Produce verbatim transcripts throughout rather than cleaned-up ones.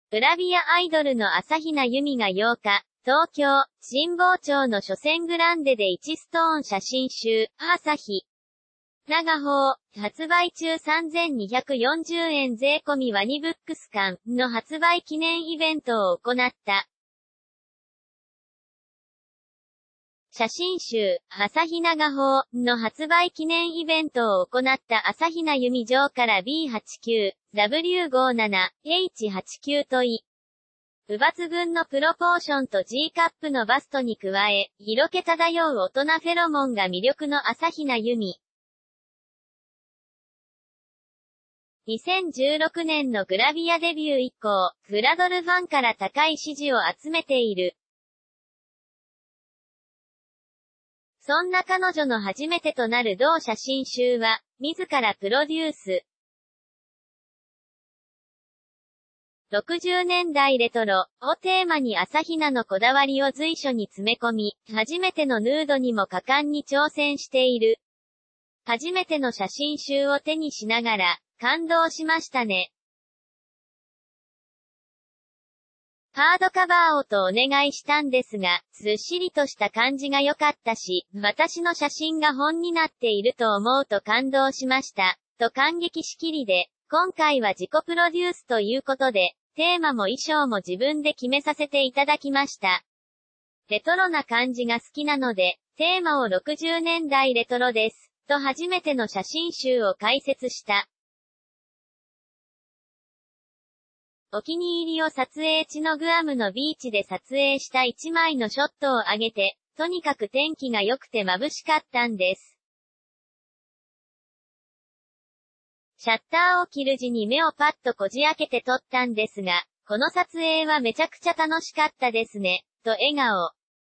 グラビアアイドルの朝比奈由美がようか、東京、神保町の書店グランデでいちストーン写真集、朝日。長宝、発売中さんぜんにひゃくよんじゅうえん税込みワニブックス館の発売記念イベントを行った。写真集、朝日長宝の発売記念イベントを行った朝比奈由美嬢から ビーはちじゅうきゅう、ダブリューごじゅうなな、エイチはちじゅうきゅう 問い。う抜群のプロポーションと G カップのバストに加え、色気漂う大人フェロモンが魅力の朝比奈由美。にせんじゅうろくねんのグラビアデビュー以降、グラドルファンから高い支持を集めている。そんな彼女の初めてとなる同写真集は、自らプロデュース。ろくじゅうねんだいレトロをテーマに朝比奈のこだわりを随所に詰め込み、初めてのヌードにも果敢に挑戦している。初めての写真集を手にしながら、感動しましたね。ハードカバーをとお願いしたんですが、ずっしりとした感じが良かったし、私の写真が本になっていると思うと感動しました。と感激しきりで、今回は自己プロデュースということで、テーマも衣装も自分で決めさせていただきました。レトロな感じが好きなので、テーマをろくじゅうねんだいレトロです。と初めての写真集を解説した。お気に入りを撮影地のグアムのビーチで撮影したいちまいのショットを上げて、とにかく天気が良くて眩しかったんです。シャッターを切る時に目をパッとこじ開けて撮ったんですが、この撮影はめちゃくちゃ楽しかったですね、と笑顔。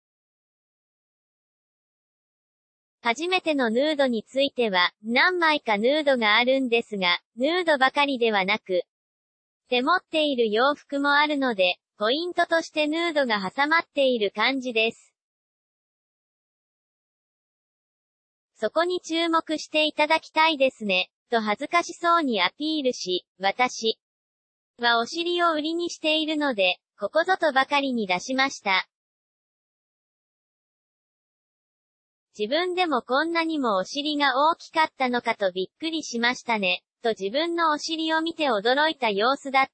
初めてのヌードについては、何枚かヌードがあるんですが、ヌードばかりではなく、手持っている洋服もあるので、ポイントとしてヌードが挟まっている感じです。そこに注目していただきたいですね、と恥ずかしそうにアピールし、私はお尻を売りにしているので、ここぞとばかりに出しました。自分でもこんなにもお尻が大きかったのかとびっくりしましたね。と自分のお尻を見て驚いた様子だった。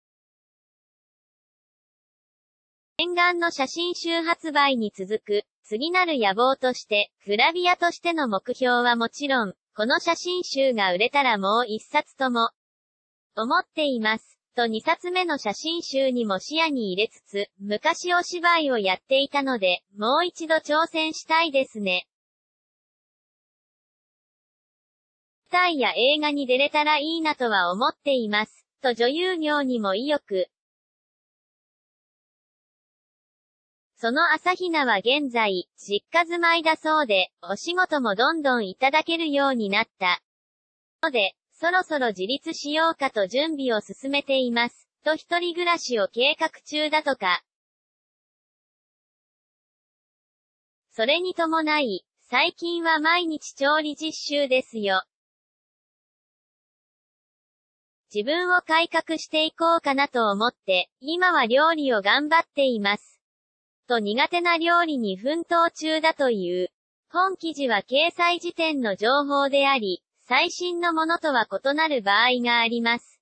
念願の写真集発売に続く、次なる野望として、グラビアとしての目標はもちろん、この写真集が売れたらもう一冊とも、思っています。とにさつめの写真集にも視野に入れつつ、昔お芝居をやっていたので、もう一度挑戦したいですね。舞台や映画に出れたらいいなとは思っています。と女優業にも意欲。その朝比奈は現在、実家住まいだそうで、お仕事もどんどんいただけるようになった。ので、そろそろ自立しようかと準備を進めています。と一人暮らしを計画中だとか。それに伴い、最近は毎日調理実習ですよ。自分を改革していこうかなと思って、今は料理を頑張っています。と苦手な料理に奮闘中だという。本記事は掲載時点の情報であり、最新のものとは異なる場合があります。